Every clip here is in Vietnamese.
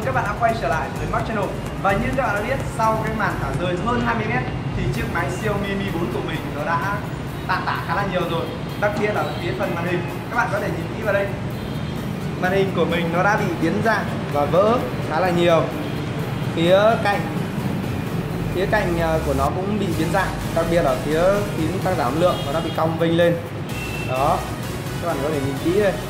các bạn đã quay trở lại với Mark Channel. Và như các bạn đã biết, sau cái màn thả rơi hơn 20m thì chiếc máy Xiaomi Mi 4 của mình nó đã tàn tạ khá là nhiều rồi. Đặc biệt là phía phần màn hình, các bạn có thể nhìn kỹ vào đây. Màn hình của mình nó đã bị biến dạng và vỡ khá là nhiều. Phía cạnh của nó cũng bị biến dạng, đặc biệt ở phía phím tăng giảm âm lượng nó đã bị cong vênh lên. Đó, các bạn có thể nhìn kỹ đây.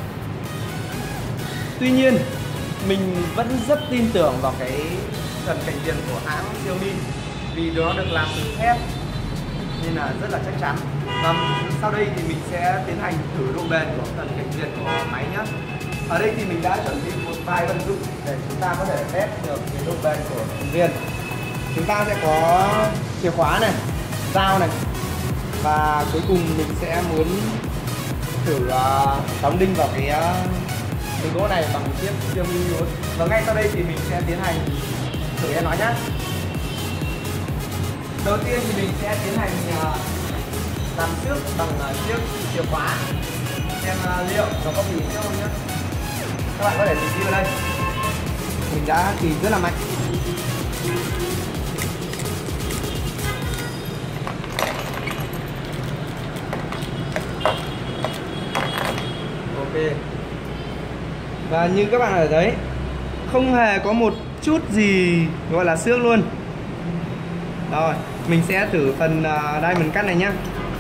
Tuy nhiên mình vẫn rất tin tưởng vào cái phần cạnh viền của hãng Xiaomi vì nó được làm từ thép nên là rất là chắc chắn. Và sau đây thì mình sẽ tiến hành thử độ bền của phần cạnh viền của máy nhé. Ở đây thì mình đã chuẩn bị một vài vật dụng để chúng ta có thể test được cái độ bền của cạnh viền. Chúng ta sẽ có chìa khóa này, dao này, và cuối cùng mình sẽ muốn thử đóng đinh vào cái gỗ này bằng chiếc Xiaomi Mi 4. Và ngay sau đây thì mình sẽ tiến hành thử nó nhé. Đầu tiên thì mình sẽ tiến hành làm trước bằng chiếc chìa khóa xem liệu nó có bị xước không nhé. Các bạn có thể nhìn kỹ vào đây, mình đã thì rất là mạnh. Ok. Và như các bạn ở đấy, không hề có một chút gì gọi là xước luôn. Rồi, mình sẽ thử phần diamond cut này nhá.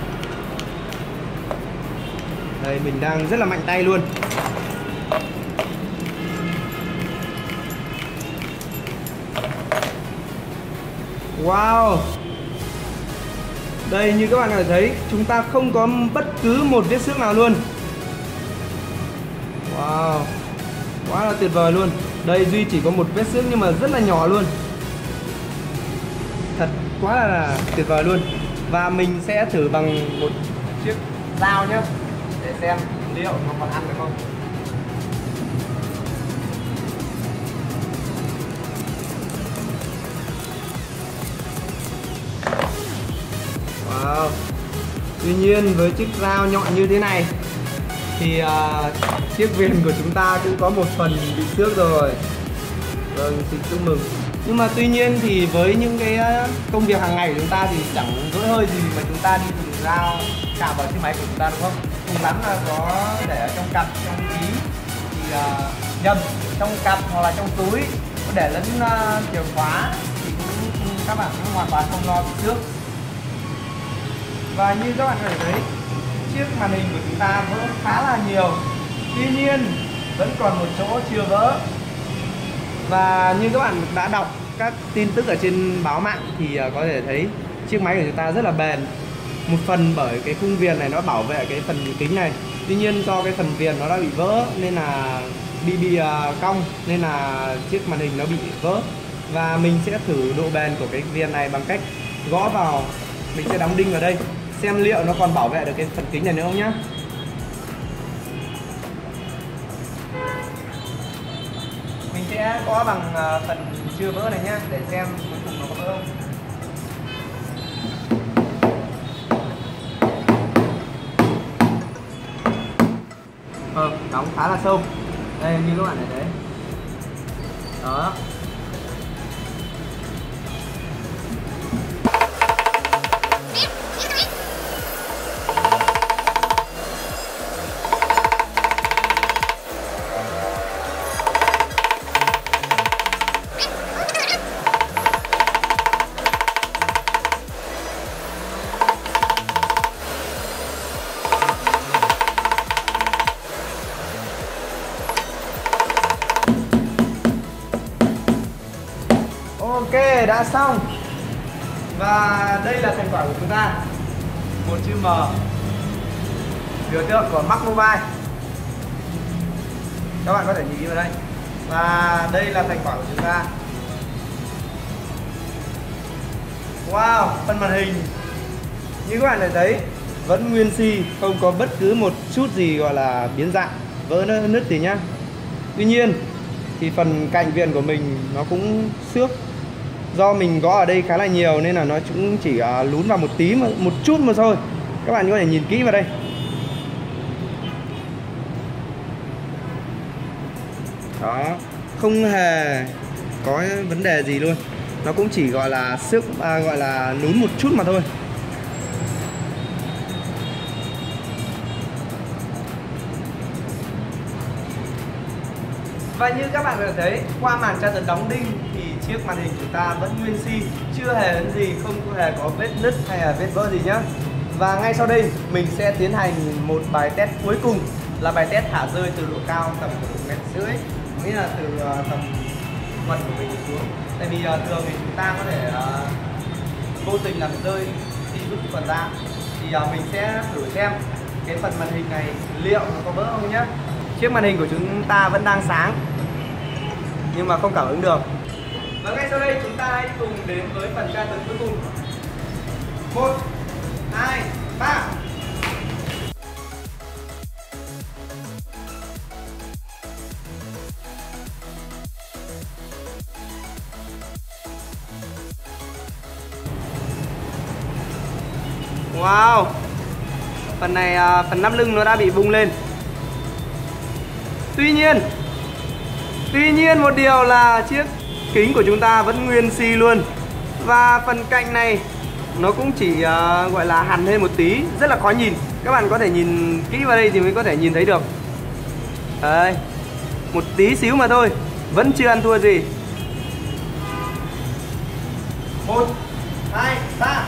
Đây, mình đang rất là mạnh tay luôn. Wow. Đây, như các bạn có thể thấy, chúng ta không có bất cứ một vết xước nào luôn. Wow, quá là tuyệt vời luôn. Đây, Duy chỉ có một vết xước nhưng mà rất là nhỏ luôn. Thật quá là tuyệt vời luôn. Và mình sẽ thử bằng một chiếc dao nhé, để xem liệu nó còn ăn được không. Wow. Tuy nhiên với chiếc dao nhọn như thế này thì chiếc viền của chúng ta cũng có một phần bị xước rồi. Vâng, xin chúc mừng. Nhưng mà tuy nhiên thì với những cái công việc hàng ngày của chúng ta thì chẳng dỗi hơi gì mà chúng ta đi dùng dao chạm vào chiếc máy của chúng ta, đúng không? Cùng lắm là có để ở trong cặp, trong ví thì nhầm, trong cặp hoặc là trong túi có để lẫn chìa khóa thì các bạn cũng hoàn toàn không lo bị xước. Và như các bạn có thể thấy, chiếc màn hình của chúng ta vỡ khá là nhiều. Tuy nhiên vẫn còn một chỗ chưa vỡ. Và như các bạn đã đọc các tin tức ở trên báo mạng thì có thể thấy chiếc máy của chúng ta rất là bền. Một phần bởi cái khung viền này nó bảo vệ cái phần kính này. Tuy nhiên do cái phần viền nó đã bị vỡ nên là bị cong, nên là chiếc màn hình nó bị vỡ. Và mình sẽ thử độ bền của cái viền này bằng cách gõ vào. Mình sẽ đóng đinh vào đây, xem liệu nó còn bảo vệ được cái phần kính này nữa không nhá. Mình sẽ gõ bằng phần chưa vỡ này nhá, để xem cuối cùng nó có vỡ không. Đóng khá là sâu. Đây, như các bạn thấy đấy. Đó. Ok, đã xong. Và đây là thành quả của chúng ta. Một chữ M, biểu tượng của Mark Mobile. Các bạn có thể nhìn vào đây. Và đây là thành quả của chúng ta. Wow, phần màn hình như các bạn đã thấy vẫn nguyên si, không có bất cứ một chút gì gọi là biến dạng, vỡ nứt gì nhá. Tuy nhiên thì phần cạnh viền của mình nó cũng xước. Do mình gõ ở đây khá là nhiều nên là nó cũng chỉ lún vào một tí, một chút mà thôi. Các bạn có thể nhìn kỹ vào đây. Đó. không hề có vấn đề gì luôn. Nó cũng chỉ gọi là xước, gọi là lún một chút mà thôi. Và như các bạn có thể thấy, qua màn tra tấn đóng đinh thì chiếc màn hình của ta vẫn nguyên si, chưa hề vấn gì, không hề có vết nứt hay là vết vỡ gì nhá. Và ngay sau đây mình sẽ tiến hành một bài test cuối cùng, là bài test thả rơi từ độ cao tầm 1,5 m, nghĩa là từ tầm quần của mình xuống. Tại vì thường thì chúng ta có thể vô tình làm rơi khi rút cái quần ra. Thì mình sẽ thử xem cái phần màn hình này liệu nó có vỡ không nhá. Chiếc màn hình của chúng ta vẫn đang sáng nhưng mà không cảm ứng được. Và ngay sau đây chúng ta hãy cùng đến với phần tra tấn cuối cùng. 1, 2, 3. Wow, phần này, phần nắp lưng nó đã bị bung lên. Tuy nhiên một điều là chiếc kính của chúng ta vẫn nguyên si luôn. Và phần cạnh này nó cũng chỉ gọi là hằn lên một tí, rất là khó nhìn. Các bạn có thể nhìn kỹ vào đây thì mới có thể nhìn thấy được. Đấy, một tí xíu mà thôi, vẫn chưa ăn thua gì. 1, 2, 3.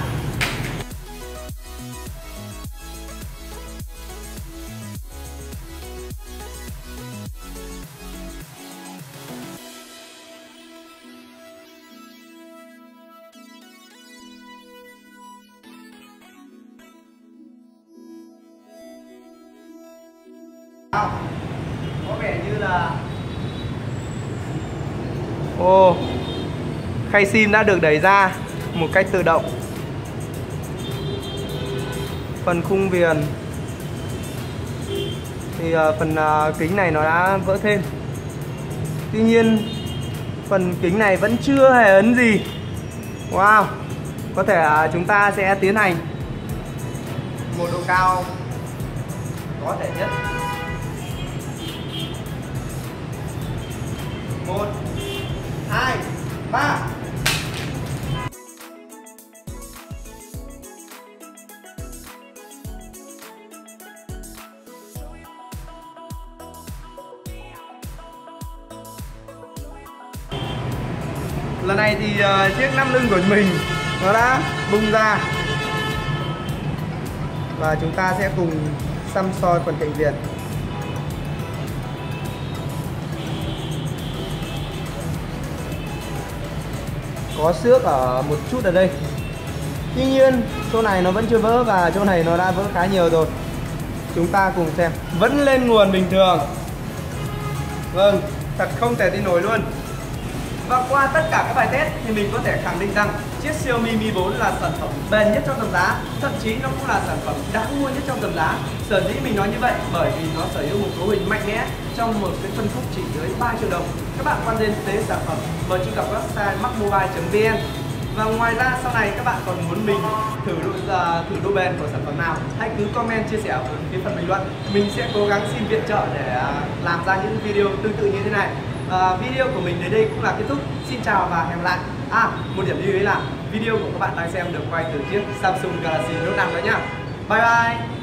Có vẻ như là khay sim đã được đẩy ra một cách tự động. Phần khung viền thì phần kính này nó đã vỡ thêm. Tuy nhiên phần kính này vẫn chưa hề ấn gì. Wow, có thể chúng ta sẽ tiến hành một độ cao có thể nhất. 1, 2, 3. Lần này thì chiếc nắp lưng của mình nó đã bung ra. Và chúng ta sẽ cùng xăm soi phần cạnh viền. Có xước ở một chút ở đây. Tuy nhiên chỗ này nó vẫn chưa vỡ và chỗ này nó đã vỡ khá nhiều rồi. Chúng ta cùng xem. Vẫn lên nguồn bình thường. Vâng, thật không thể tin nổi luôn. Và qua tất cả các bài test thì mình có thể khẳng định rằng chiếc Xiaomi Mi 4 là sản phẩm bền nhất trong tầm giá, thậm chí nó cũng là sản phẩm đáng mua nhất trong tầm giá. Sở dĩ mình nói như vậy bởi vì nó sở hữu một cấu hình mạnh mẽ trong một cái phân khúc chỉ dưới 3 triệu đồng. Các bạn quan tâm đến sản phẩm mời truy cập website macmobile.vn. Và ngoài ra sau này các bạn còn muốn mình thử độ bền của sản phẩm nào, hãy cứ comment chia sẻ ở phía phần bình luận. Mình sẽ cố gắng xin viện trợ để làm ra những video tương tự như thế này. Video của mình đến đây cũng là kết thúc. Xin chào và hẹn gặp lại. Một điểm lưu ý là video của các bạn đang xem được quay từ chiếc Samsung Galaxy Note 5 đó nhá. Bye bye.